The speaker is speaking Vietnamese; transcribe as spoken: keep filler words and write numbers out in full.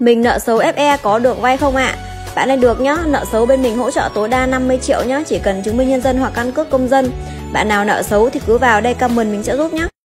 Mình nợ xấu ép e có được vay không ạ? À? Bạn này được nhá, nợ xấu bên mình hỗ trợ tối đa năm mươi triệu nhá, chỉ cần chứng minh nhân dân hoặc căn cước công dân. Bạn nào nợ xấu thì cứ vào đây comment mình sẽ giúp nhá.